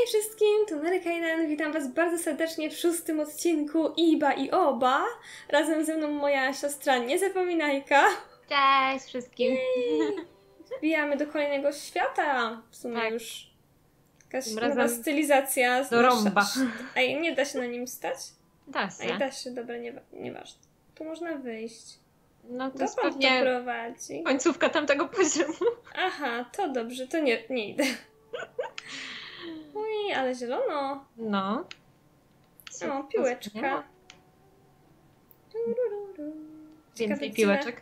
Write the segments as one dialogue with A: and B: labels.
A: wszystkim, to Mary Kaynen. Witam was bardzo serdecznie w 6. odcinku Iba i Oba. Razem ze mną moja siostra Niezapominajka.
B: Cześć wszystkim.
A: Wbijamy do kolejnego świata. W sumie
B: tak.
A: Już jakaś
B: Tym
A: nowa
B: razem
A: stylizacja.
B: do rąba.
A: Ej, nie da się na nim stać?
B: Da się.
A: Ej, da się, dobra, nieważne. Tu można wyjść.
B: No to jest
A: Dokąd to
B: pewnie
A: prowadzi?
B: końcówka tamtego poziomu.
A: Aha, to dobrze, to nie idę. Ui, ale zielono.
B: No.
A: O, piłeczka.
B: Więcej piłeczek.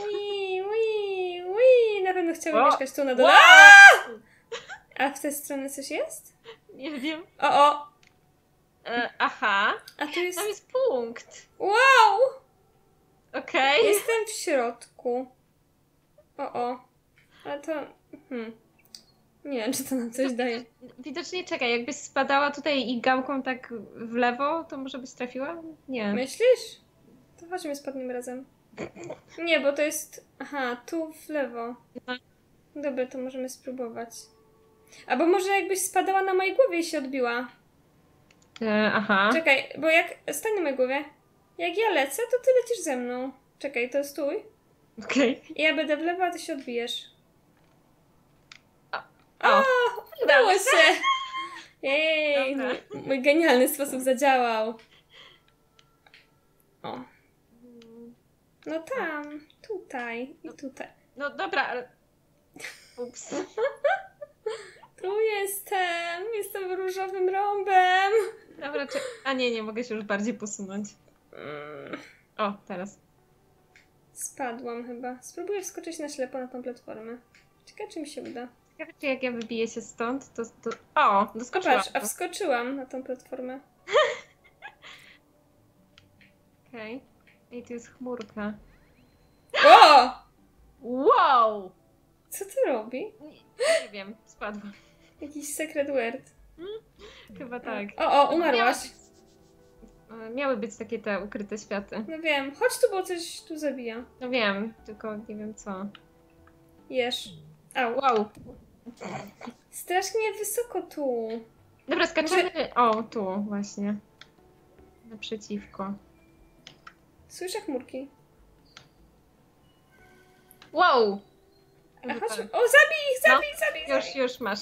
A: Ui, na pewno chciały mieszkać tu na dole.
B: Wow!
A: A w tej stronie coś jest?
B: Nie wiem.
A: O!
B: Aha.
A: A tu jest...
B: Tam jest punkt.
A: Wow!
B: Okej.
A: Jestem w środku. O. Ale to... Nie wiem, czy to nam coś daje.
B: Widocznie czekaj, jakbyś spadała tutaj i gałką tak w lewo, to może byś trafiła? Nie.
A: Myślisz? To chodźmy, spadniemy razem. Nie, bo to jest... Aha, tu w lewo. Dobra, to możemy spróbować. Albo może jakbyś spadała na mojej głowie i się odbiła.
B: Aha.
A: Czekaj, bo jak... Stań na mojej głowie. Jak ja lecę, to ty lecisz ze mną. Czekaj, to stój.
B: Okej.
A: I ja będę w lewo, a ty się odbijesz.
B: O!
A: Udało się! Jej,
B: Dobra.
A: mój genialny sposób zadziałał. O. No tam, tutaj i tutaj.
B: No dobra, ale... Ups.
A: Tu jestem różowym rąbem.
B: Dobra, a nie mogę się już bardziej posunąć. O, teraz.
A: Spadłam chyba. Spróbuję wskoczyć na ślepo na tą platformę. Ciekawe, czy mi się uda.
B: Ciekawe, czy jak ja wybiję się stąd, to... O, doskoczyłam.
A: Patrz, a wskoczyłam na tą platformę.
B: Okej. I tu jest chmurka.
A: O!
B: Wow!
A: Co to robi?
B: Nie wiem, spadłam.
A: Jakiś secret word.
B: Chyba tak.
A: O, umarłaś.
B: Miały być takie te ukryte światy.
A: No wiem, chodź tu, bo coś tu zabija.
B: No wiem, tylko nie wiem co.
A: Jesz. Au.
B: Wow!
A: Strasznie wysoko tu.
B: Dobra, skaczemy. O, tu właśnie. Naprzeciwko.
A: Słyszę chmurki.
B: Wow!
A: A chodź. O, zabij ich, zabij!
B: Już masz.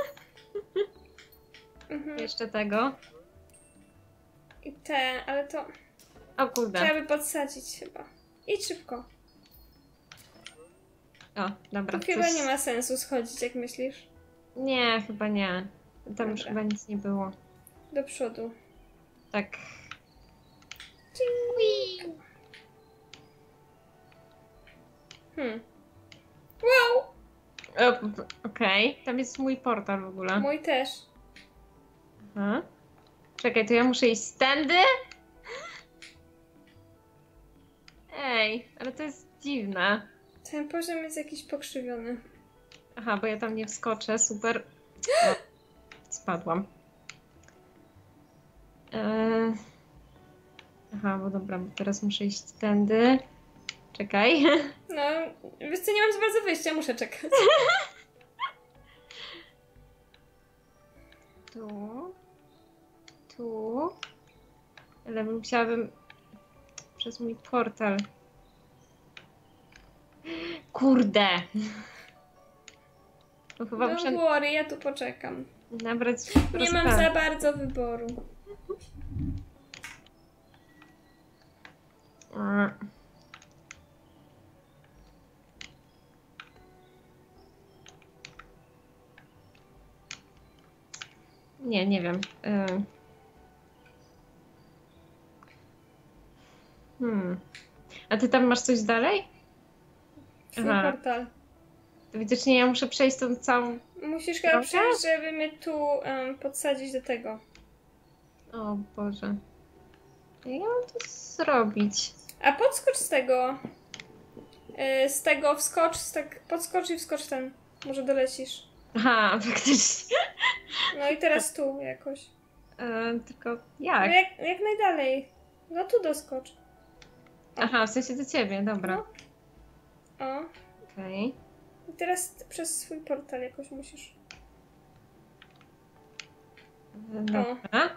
A: Mhm.
B: Jeszcze tego.
A: I ale to
B: O kurde.
A: trzeba by podsadzić chyba. Idź szybko.
B: O, dobra.
A: Tu chyba nie ma sensu schodzić, jak myślisz.
B: Nie, chyba nie. Tam już
A: Dobra.
B: chyba nic nie było.
A: Do przodu.
B: Tak.
A: Wow!
B: Okej. Tam jest mój portal w ogóle.
A: Mój też.
B: Aha. Czekaj, to ja muszę iść tędy? Ej, ale to jest dziwne.
A: Ten poziom jest jakiś pokrzywiony.
B: Aha, bo ja tam nie wskoczę, super. O, spadłam. Aha, bo dobra, bo teraz muszę iść tędy. Czekaj.
A: No, wiesz co, nie mam za bardzo wyjścia, muszę czekać.
B: Tu. Ale musiałabym przez mój portal. Kurde! To chyba muszę
A: Don't worry, ja tu poczekam.
B: nabrać.
A: Nie mam za bardzo wyboru.
B: Nie wiem. A ty tam masz coś dalej?
A: Twój
B: Aha.
A: portal.
B: To widocznie ja muszę przejść tą całą...
A: Musisz chyba przejść, żeby mnie tu podsadzić do tego.
B: O Boże. Jak ja mam to zrobić?
A: A podskocz z tego. Z tego wskocz, podskocz i wskocz ten. Może dolecisz.
B: Aha, faktycznie.
A: No i teraz tu jakoś.
B: Tylko
A: No
B: jak?
A: jak najdalej. No tu doskocz.
B: Aha, w sensie do ciebie, dobra.
A: No. O.
B: Okej.
A: I teraz przez swój portal jakoś musisz.
B: Dobra.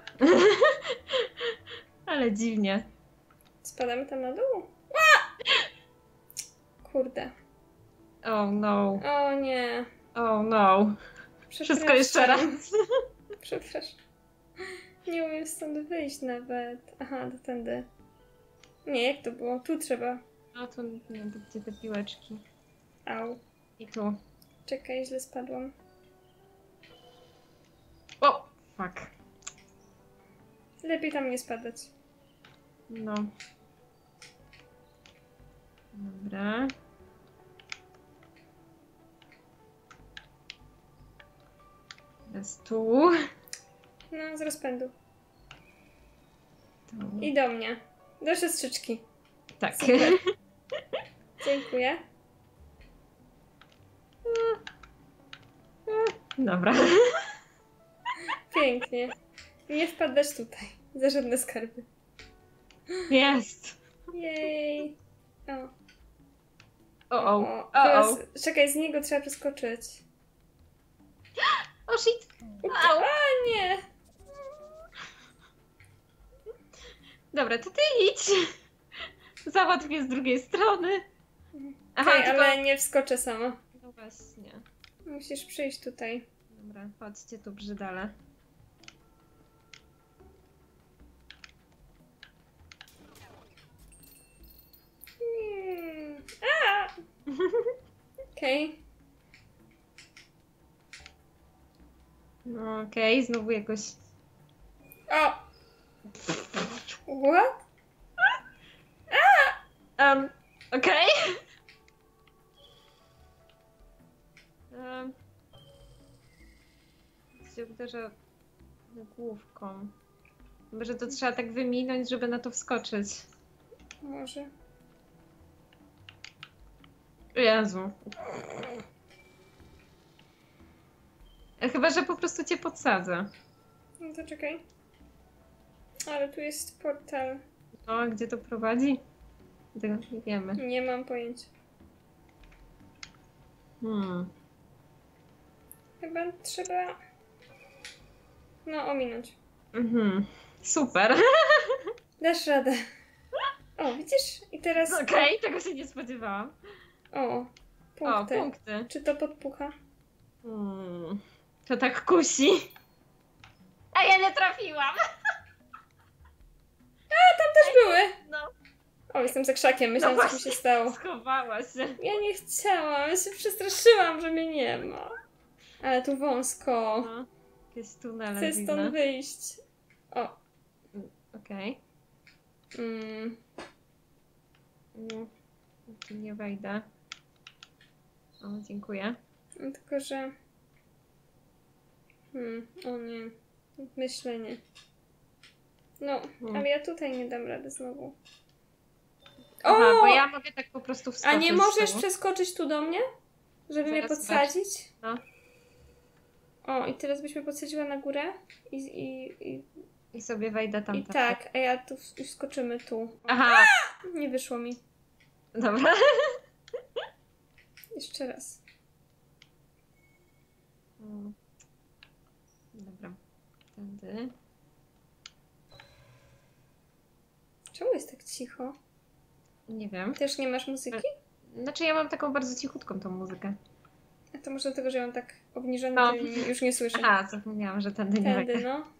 B: Ale dziwnie.
A: Spadamy tam na dół? Kurde.
B: Oh no.
A: O nie.
B: Oh no. Wszystko jeszcze raz.
A: Przepraszam. Nie umiem stąd wyjść nawet. Aha, to tędy. Nie, jak to było? Tu trzeba.
B: No tu nie, gdzie te piłeczki.
A: Au.
B: I tu.
A: Czekaj, źle spadłam.
B: O! Fuck.
A: Lepiej tam nie spadać.
B: No. Dobra. Teraz tu.
A: No, z rozpędu.
B: Tu.
A: I do mnie. Do siostrzyczki.
B: Tak.
A: Super. Dziękuję.
B: Dobra.
A: Pięknie. Nie wpadać tutaj. Za żadne skarby.
B: Jest.
A: Jej. O.
B: O.
A: Teraz, czekaj, z niego trzeba przeskoczyć.
B: O shit.
A: Au. A nie.
B: Dobra, to ty idź. Załatw mnie z drugiej strony. Aha,
A: Okej,
B: tylko...
A: ale nie wskoczę sama.
B: No właśnie.
A: Musisz przyjść tutaj.
B: Dobra, chodźcie tu brzydale.
A: A! Okej.
B: No okej, znowu jakoś...
A: O! What?
B: Okej. Się uderza główką. Chyba, że to trzeba tak wyminąć, żeby na to wskoczyć.
A: Może.
B: Jezu. Chyba, że po prostu cię podsadzę.
A: No to czekaj. Ale tu jest portal.
B: No, gdzie to prowadzi? Tego nie wiemy.
A: Nie mam pojęcia. Chyba trzeba... No, ominąć.
B: Super.
A: Dasz radę. O, widzisz? I teraz...
B: Okej, tego się nie spodziewałam.
A: O, punkty.
B: O, punkty.
A: Czy to podpucha?
B: To tak kusi. A ja nie trafiłam.
A: Tam też były!
B: No,
A: O, jestem za krzakiem. Myślałam, co mi się stało.
B: schowała się.
A: Ja nie chciałam. Ja się przestraszyłam, że mnie nie ma. Ale tu wąsko.
B: No, jakieś tunele
A: Chcę
B: dziwne.
A: stąd wyjść. O.
B: Okej. Tu nie wejdę. O, dziękuję.
A: No, tylko, że... O nie. Myślenie. No, ale ja tutaj nie dam rady znowu.
B: Aha,
A: O!
B: bo ja mogę tak po prostu wskoczyć.
A: A nie możesz
B: z tyłu.
A: przeskoczyć tu do mnie? Żeby mnie
B: Zaraz
A: podsadzić?
B: No.
A: O, i teraz byś mnie podsadziła na górę
B: I sobie wejdę tam.
A: i tak, a ja tu wskoczymy tu.
B: Aha,
A: Nie wyszło mi.
B: dobra.
A: Jeszcze raz.
B: Dobra. Tędy.
A: Czemu jest tak cicho?
B: Nie wiem.
A: Też nie masz muzyki?
B: Znaczy ja mam taką bardzo cichutką tą muzykę.
A: A to może dlatego, że ja mam tak obniżone,
B: No.
A: to już nie słyszę.
B: Aha, zapomniałam, że tędy nie
A: Tędy,
B: wejdę.
A: no.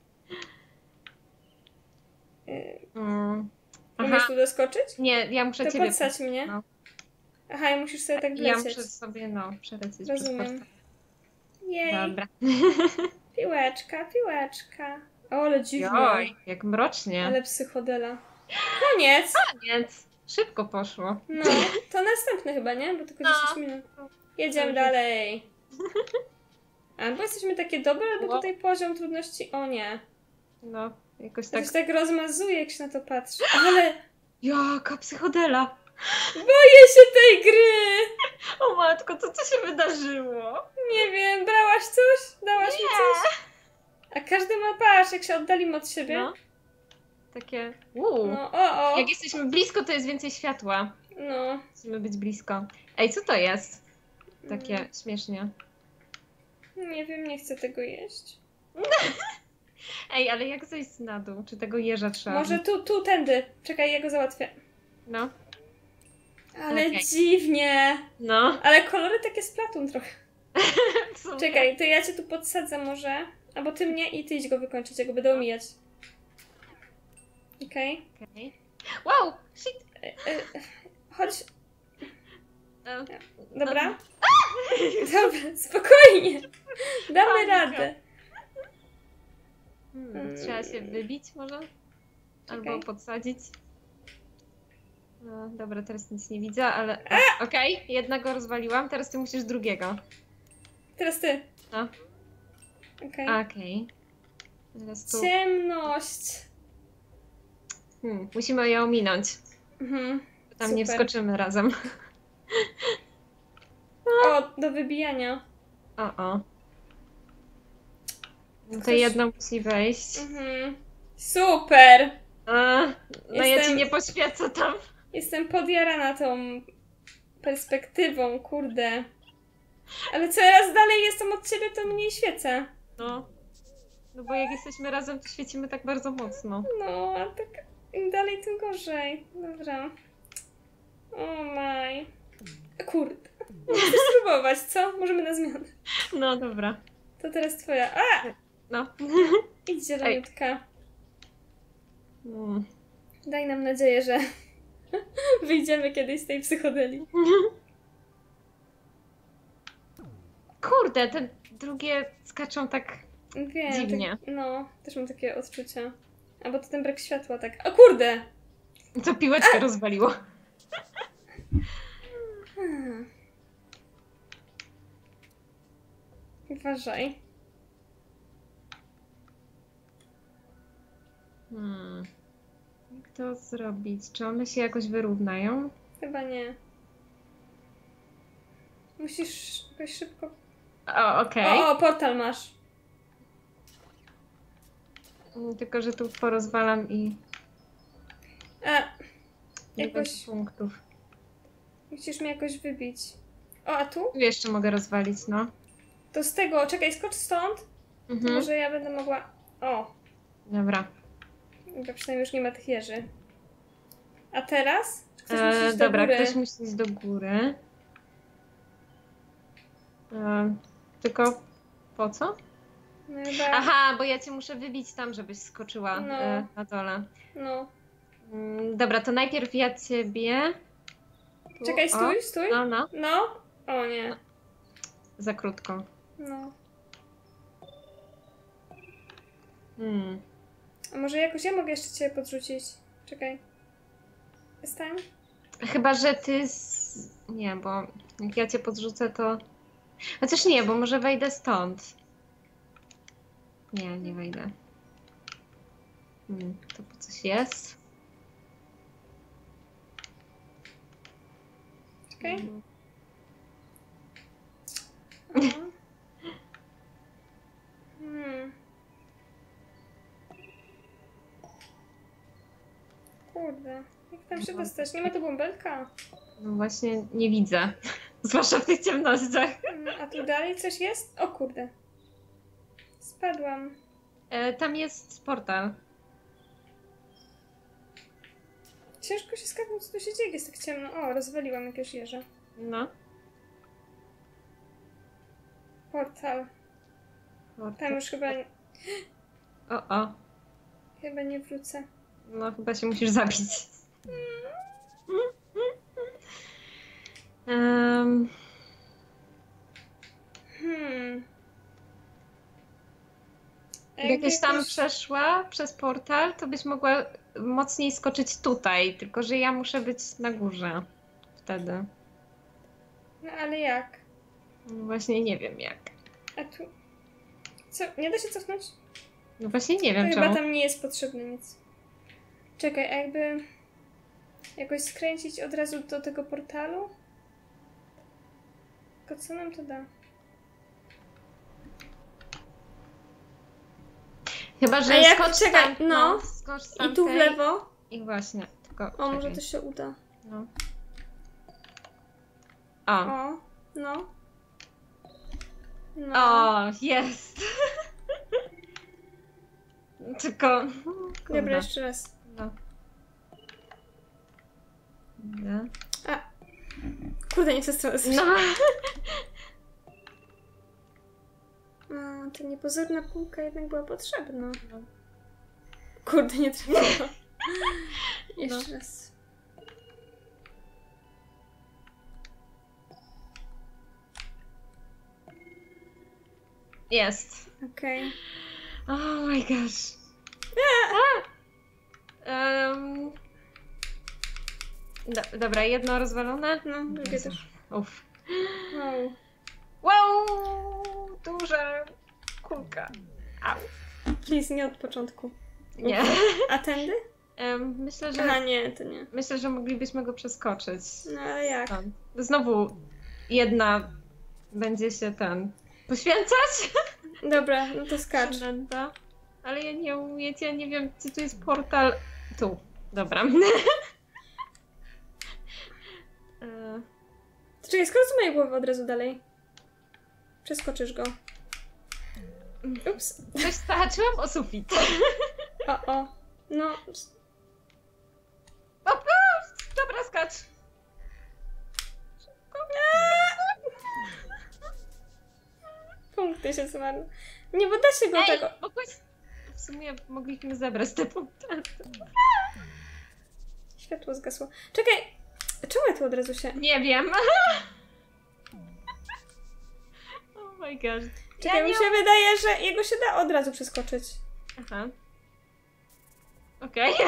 B: Aha.
A: Umiesz tu doskoczyć?
B: Nie, ja muszę
A: To
B: ciebie...
A: podsadź mnie.
B: No.
A: Aha, i musisz sobie tak
B: Ja
A: wlecieć.
B: muszę sobie, przelecieć
A: Rozumiem.
B: przez portal.
A: Jej,
B: Dobra.
A: piłeczka, piłeczka. O, ale dziwnie.
B: Oj, jak mrocznie.
A: Ale psychodela. Koniec!
B: Koniec. Szybko poszło.
A: No, to następny chyba, nie? Bo tylko
B: No.
A: 10 minut. Jedziemy
B: Dobrze.
A: dalej. Albo jesteśmy takie dobre, albo
B: No.
A: tutaj poziom trudności... O nie.
B: No, jakoś
A: To
B: tak...
A: się tak rozmazuje, jak się na to patrzy. Ale
B: Jaka psychodela.
A: boję się tej gry!
B: O matko, co się wydarzyło?
A: Nie wiem, brałaś coś? Dałaś mi coś? A każdy ma, patrz, jak się oddalimy od siebie.
B: No. Takie...
A: No, o.
B: Jak jesteśmy blisko, to jest więcej światła.
A: No.
B: Musimy być blisko. Ej, co to jest? Takie śmiesznie.
A: Nie wiem, nie chcę tego jeść.
B: Ej, ale jak zejść na dół? Czy tego jeża trzeba?
A: Może tu, tędy. Czekaj, ja go załatwię.
B: No.
A: Ale
B: Okej.
A: dziwnie.
B: No.
A: Ale kolory takie Splatoon trochę.
B: W sumie.
A: Czekaj, to ja cię tu podsadzę może. Albo ty mnie i ty idź go wykończyć, ja go będę omijać. Okej.
B: Okej. Wow! Shit!
A: Chodź.
B: No.
A: Dobra? Dobra, spokojnie. Damy
B: Panika.
A: radę.
B: Trzeba się wybić może? Albo
A: Czekaj.
B: podsadzić. No, dobra, teraz nic nie widzę, ale... Okej, jednego rozwaliłam, teraz ty musisz drugiego.
A: Teraz ty.
B: No.
A: Okej.
B: Okej. Teraz tu...
A: Ciemność.
B: Musimy ją ominąć.
A: Mhm.
B: Tam nie
A: Super.
B: wskoczymy razem.
A: O, do wybijania.
B: O. No to
A: Ktoś-
B: jedno musi wejść.
A: Mhm. Super.
B: No ja ci
A: Jestem-
B: nie poświecę tam.
A: Jestem podjarana tą perspektywą, kurde. Ale coraz dalej jestem od ciebie, to mniej świecę.
B: No. No bo jak jesteśmy razem, to świecimy tak bardzo mocno.
A: No, a tak im dalej, tym gorzej. Dobra. O maj. Kurde. Możesz spróbować, co? Możemy na zmianę.
B: No dobra.
A: To teraz twoja. A!
B: No.
A: Idź zieloniutka.
B: Mm.
A: Daj nam nadzieję, że wyjdziemy kiedyś z tej psychodeli.
B: Kurde, te drugie skaczą tak
A: Wiem.
B: dziwnie.
A: Tak, no, też mam takie odczucia. Albo to ten brak światła, tak. O kurde!
B: To piłeczkę rozwaliło.
A: Uważaj.
B: Jak to zrobić? Czy one się jakoś wyrównają?
A: Chyba nie. Musisz jakoś szybko...
B: O, okej.
A: O, portal masz.
B: Tylko, że tu porozwalam i
A: A,
B: nie
A: Jakoś-
B: będzie punktów.
A: musisz mnie jakoś wybić. O, a tu?
B: Tu jeszcze mogę rozwalić, no.
A: To z tego, czekaj, skocz stąd. To
B: Mhm.
A: może ja będę mogła... O,
B: Dobra.
A: dobra, przynajmniej już nie ma tych jeży. A teraz? Czy ktoś musi iść do
B: Dobra,
A: góry?
B: ktoś musi iść do góry. Tylko po co?
A: No chyba...
B: Aha, bo ja cię muszę wybić tam, żebyś skoczyła
A: No.
B: na dole.
A: No.
B: Dobra, to najpierw ja ciebie. Tu,
A: Czekaj,
B: o.
A: stój.
B: No.
A: No. O nie.
B: Za krótko.
A: No. A może jakoś ja mogę jeszcze ciebie podrzucić? Czekaj. Stań.
B: Chyba, że ty. Nie, bo jak ja cię podrzucę, to. Chociaż nie, bo może wejdę stąd. Nie wejdę. To po coś jest.
A: Czekaj. O. Kurde. Jak tam się dostać? Nie ma tu bąbelka.
B: No właśnie nie widzę. Zwłaszcza w tych ciemnościach.
A: A tu dalej coś jest? O kurde. Spadłam.
B: Tam jest portal.
A: Ciężko się skapnąć, co tu się dzieje, jest tak ciemno. O, rozwaliłam jakiegoś jeża.
B: No.
A: Portal. Tam już chyba
B: O.
A: nie wrócę.
B: No chyba się musisz zabić. Jakbyś tam przeszła przez portal, to byś mogła mocniej skoczyć tutaj, tylko że ja muszę być na górze wtedy.
A: No ale jak?
B: No właśnie nie wiem jak.
A: A tu... Co? Nie da się cofnąć?
B: No właśnie nie
A: To
B: wiem
A: chyba
B: czemu.
A: tam nie jest potrzebne nic. Czekaj, a jakby... jakoś skręcić od razu do tego portalu? Tylko co nam to da?
B: Chyba, że
A: A jak-
B: skocz
A: czekaj,
B: tam,
A: no.
B: skocz z
A: I tu w
B: tamtej.
A: lewo?
B: I właśnie, tylko
A: O, może
B: czekaj.
A: to się uda.
B: No. O.
A: O, no. No.
B: O, jest! Tylko...
A: Dobra,
B: Kurde.
A: jeszcze raz.
B: No. No.
A: Kurde, nie chcę strony.
B: No.
A: Ta niepozorna półka jednak była potrzebna.
B: No.
A: Kurde, nie trafiło. Jeszcze raz.
B: Jest.
A: Okej.
B: Oh my gosh. Dobra, jedno rozwalone?
A: No, drugie też.
B: Uff.
A: Wow.
B: Wow! Duża kulka. Au.
A: Please, nie od początku.
B: Nie.
A: A tędy?
B: Myślę, że...
A: Aha, nie, to nie.
B: Myślę, że moglibyśmy go przeskoczyć.
A: No, ale jak?
B: Znowu jedna będzie się poświęcać.
A: Dobra, no to skacz.
B: Przynęta. Ale ja nie umiem, ja nie wiem, gdzie tu jest portal. Tu. Dobra.
A: Czekaj, skoro z mojej głowy od razu dalej. Przeskoczysz go. Ups.
B: Coś zahaczyłam o sufit.
A: O. No.
B: O, dobra, skacz.
A: Punkty się zmarły. Nie, bo da się go tego.
B: W sumie mogliśmy zebrać te punkty.
A: Światło zgasło. Czekaj! Czemu ja tu od razu się...
B: Nie wiem. Oh my god.
A: Czekaj, mi się wydaje, że jego się da od razu przeskoczyć.
B: Aha. Okej.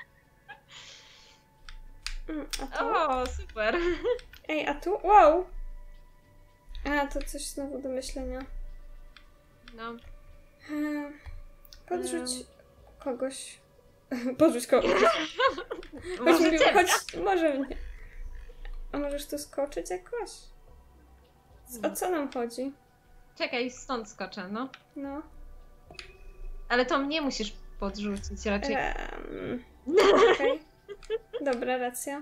A: A tu?
B: O, super.
A: Ej, a tu? Wow! A, to coś znowu do myślenia.
B: No.
A: Podrzuć kogoś. Podrzuć kogoś.
B: Może ciebie.
A: Chodź, może mnie. A możesz tu skoczyć jakoś? O co nam chodzi?
B: Czekaj, stąd skoczę, no.
A: No.
B: Ale to mnie musisz podrzucić raczej.
A: Okej. Dobra, racja.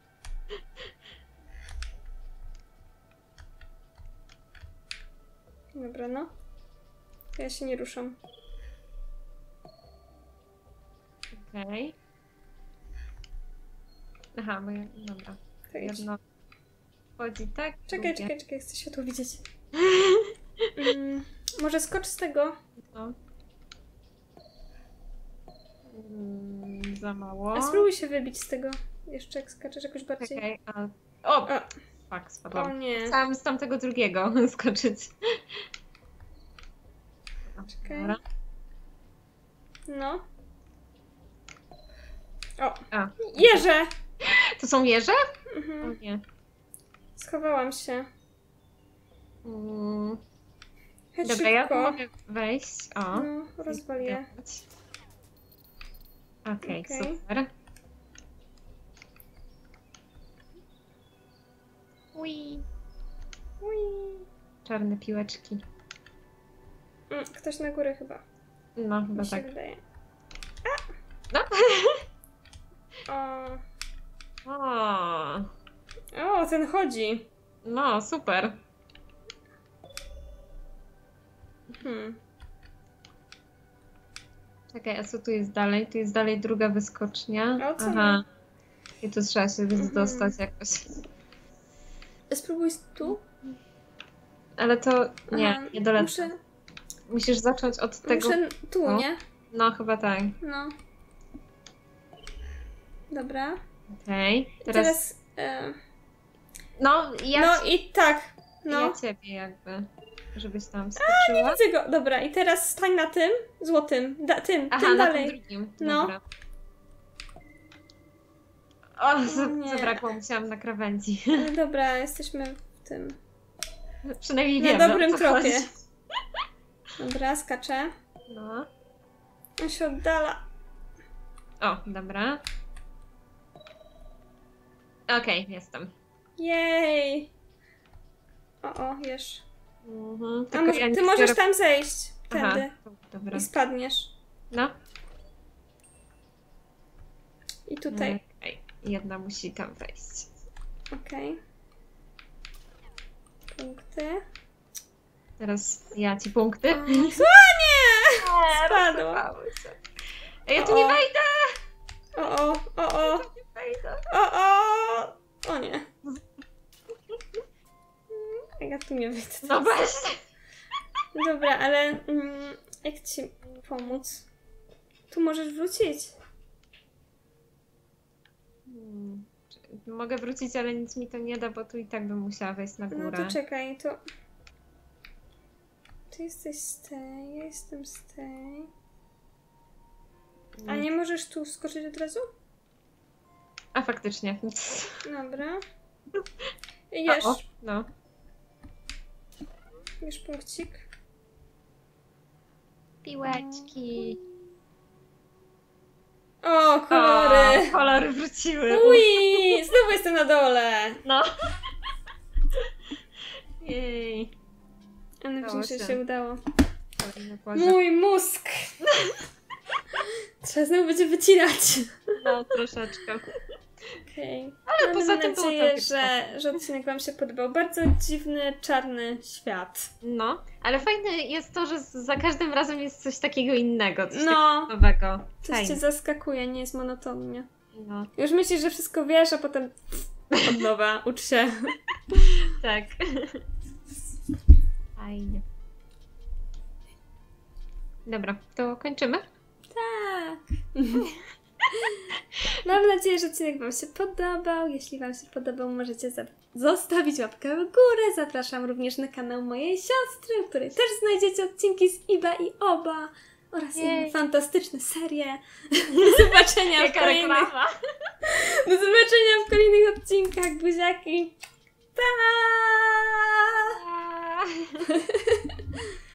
A: Dobra, no. Ja się nie ruszam.
B: Okej. Aha, dobra.
A: To idź.
B: Jedno wchodzi tak.
A: Czekaj,
B: drugie.
A: chcę światło widzieć. Może skocz z tego?
B: No. Za mało.
A: A spróbuj się wybić z tego. Jeszcze jak skaczesz jakoś bardziej.
B: Czekaj, o!
A: A.
B: Fuck,
A: O
B: spadłam.
A: nie.
B: Chciałam z tamtego drugiego skoczyć.
A: Czekaj.
B: Dobra.
A: No. O!
B: A.
A: Jeże!
B: To są jeże? O
A: Mhm.
B: nie.
A: Schowałam się. Chodź
B: Dobra, ja tu
A: szybko.
B: mogę wejść. O.
A: No, rozwal je.
B: Okej,
A: Okej.
B: super. Ui.
A: Ui.
B: Czarne piłeczki.
A: Ktoś na górę chyba.
B: No, chyba
A: Mi się
B: tak.
A: wydaje.
B: No.
A: O.
B: O,
A: O, ten chodzi.
B: no, super. Czekaj, a co tu jest dalej? Tu jest dalej druga wyskocznia.
A: A o co
B: Aha. I tu trzeba się dostać jakoś.
A: Spróbuj tu.
B: Ale to nie,
A: Aha,
B: nie dolecę. Musisz zacząć od tego.
A: Muszę tu,
B: No.
A: nie?
B: No, chyba tak.
A: No. Dobra.
B: Okej.
A: Teraz
B: No, ja,
A: no i tak. No.
B: ja ciebie jakby. Żebyś tam skoczyła.
A: Widzę go. Dobra, i teraz stań na tym złotym. Tym
B: Aha, na
A: dalej.
B: tym drugim.
A: No.
B: Dobra. O,
A: nie.
B: zabrakło, musiałam na krawędzi.
A: Ale dobra, jesteśmy w tym.
B: Przynajmniej
A: Na
B: wiemy,
A: dobrym
B: o co
A: tropie.
B: chodzi.
A: Dobra, skaczę.
B: No.
A: On się oddala.
B: O, dobra. Okej, jestem.
A: Jej. O, jesz.
B: Mhm.
A: A
B: Tylko ja
A: ty
B: nie
A: możesz
B: zbiorę-
A: tam zejść.
B: Aha,
A: Tędy.
B: dobra.
A: I spadniesz.
B: No.
A: I tutaj.
B: Okej. Jedna musi tam wejść.
A: Okej. Punkty.
B: Teraz ja ci punkty.
A: Słanie! Spadło.
B: Ja tu nie wejdę!
A: O.
B: Nie wejdę.
A: O nie. Ja tu nie wyjdę.
B: No właśnie.
A: Dobra, ale jak ci pomóc? Tu możesz wrócić.
B: Mogę wrócić, ale nic mi to nie da, bo tu i tak bym musiała wejść na
A: No
B: górę.
A: to czekaj, to... Ty jesteś z tej, ja jestem z tej. A nie możesz tu skoczyć od razu?
B: A faktycznie.
A: Dobra. Jesz.
B: No.
A: Jesz punkcik.
B: Piłeczki.
A: O, kolory!
B: O, kolory wróciły.
A: Ui! Znowu jestem na dole!
B: No. Jej.
A: Ale
B: Udało
A: że
B: się.
A: się udało.
B: Kolejny poziom.
A: Mój mózg! Trzeba znowu będzie wycinać.
B: No, troszeczkę.
A: Okej.
B: Ale
A: Mam
B: poza tym było
A: nadzieję,
B: całkiem
A: że odcinek wam się podobał. Bardzo dziwny, czarny świat.
B: No, ale fajne jest to, że za każdym razem jest coś takiego innego, coś
A: No,
B: takiego nowego.
A: coś cię
B: Fajnie.
A: zaskakuje, nie jest monotonnie.
B: No,
A: Już myślisz, że wszystko wiesz, a potem od nowa, ucz się.
B: tak. Fajnie. Dobra, to kończymy?
A: Tak. Mam nadzieję, że odcinek wam się podobał. Jeśli wam się podobał, możecie zostawić łapkę w górę. Zapraszam również na kanał mojej siostry, w której też znajdziecie odcinki z Iba i Oba oraz inne fantastyczne serie. Do zobaczenia
B: Jaka reklama.
A: Do zobaczenia w kolejnych odcinkach. Buziaki. Pa!